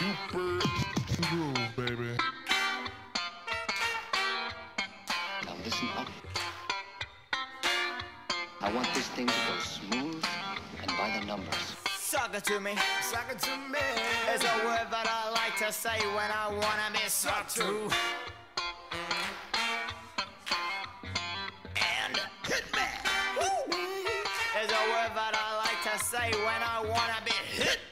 Super groove, baby. Now listen up. I want this thing to go smooth and by the numbers. Suck it to me, suck it to me. It's a word that I like to say when I wanna be sucked to. And hit me. It's a word that I like to say when I wanna be hit.